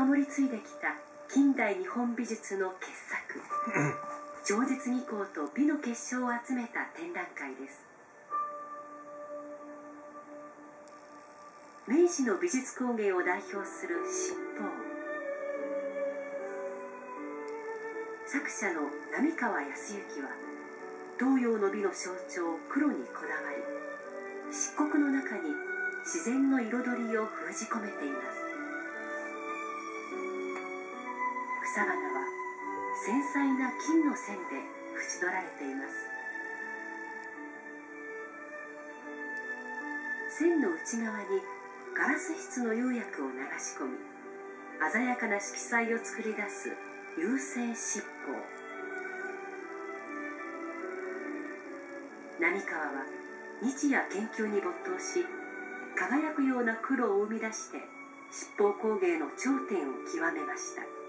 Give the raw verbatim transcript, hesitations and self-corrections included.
守り継いできた近代日本美術の傑作超絶技巧と美の結晶を集めた展覧会です。明治の美術工芸を代表する七宝、作者の並河靖之は東洋の美の象徴黒にこだわり、漆黒の中に自然の彩りを封じ込めています。草花は繊細な金の線で縁取られています。線の内側にガラス質の釉薬を流し込み、鮮やかな色彩を作り出す釉性七宝。並河は日夜研究に没頭し、輝くような黒を生み出して七宝工芸の頂点を極めました。